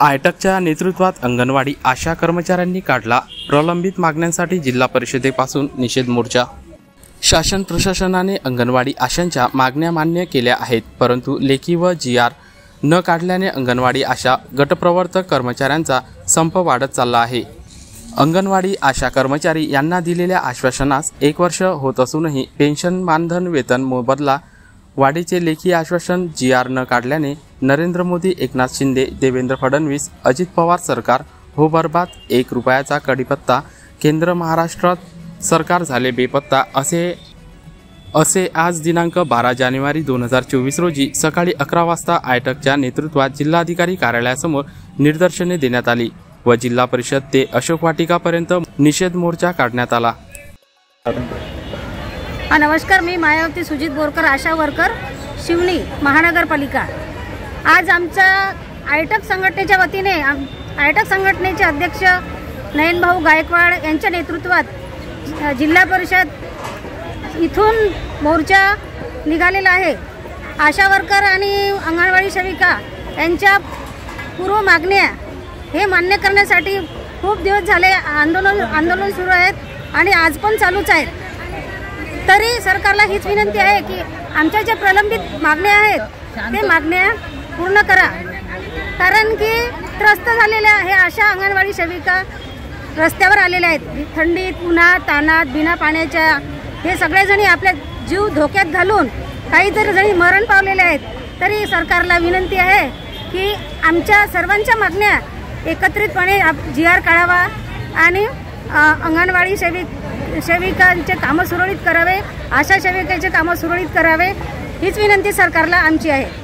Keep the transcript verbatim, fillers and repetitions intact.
आयटकच्या नेतृत्वात अंगणवाडी आशा कर्मचाऱ्यांनी काढला प्रलंबित मागण्यांसाठी जिल्हा परिषदेपासून निषेध मोर्चा। शासन प्रशासनाने अंगणवाडी आशांच्या मागण्या मान्य केल्या आहेत, परंतु लेखी व जी आर न काढल्याने अंगणवाडी आशा गटप्रवर्तक कर्मचाऱ्यांचा संप वाढत चालला आहे। अंगणवाडी आशा कर्मचारी यांना दिलेल्या आश्वासनास एक वर्ष होत असूनही पेन्शन, मानधन, वेतन मोबदला वाढीचे लेखी आश्वासन जी आर न काढल्याने नरेंद्र मोदी, एकनाथ शिंदे, देवेंद्र फडणवीस, अजित पवार सरकार हो बर्बाद, एक रुपयाचा कढीपत्ता, केंद्र महाराष्ट्रात सरकार झाले बेपत्ता असे असे आज दिनांक बारा जानेवारी दोन हजार चोवीस रोजी सकाळी अकरा वाजता आयटकच्या नेतृत्वात जिल्हाधिकारी कार्यालयासमोर निदर्शने देण्यात आली व जिल्हा परिषद ते अशोक वाटिकापर्यंत निषेध मोर्चा काढण्यात आला। नमस्कार, मी मायावती सुजित बोरकर, आशा वर्कर, शिवनी महानगरपालिका। आज आमच्या आयटक संघटनेच्या वतीने आयटक संघटनेचे अध्यक्ष नयनभाऊ गायकवाड यांच्या नेतृत्वात जिल्हा परिषद इथून मोर्चा निघालेला आहे। आशा वर्कर आणि अंगणवाडी सेविका यांच्या पूर्व मागण्या हे मान्य करण्यासाठी खूप दिवस झाले आंदोलन आंदोलन सुरू आहेत आणि आज पण चालूच आहेत। तरी सरकारला हीच विनंती आहे की आमच्या ज्या प्रलंबित मागण्या आहेत ते मागण्या पूर्ण करा, कारण की त्रस्त झालेल्या हे अशा अंगणवाडी सेविका रस्त्यावर आलेल्या आहेत। थंडीत, उन्हात, तानात, बिना पाण्याच्या हे सगळेजणी आपले जीव धोक्यात घालून काही जर जणी मरण पावलेले आहेत। तरी सरकारला विनंती आहे की आमच्या सर्वांच्या मागण्या एकत्रितपणे जी आर काढावा आणि अंगणवाडी सेविक सेविकांचे कामं सुरळीत करावे, आशा सेविकांचे कामं सुरळीत करावे हीच विनंती सरकारला आमची आहे।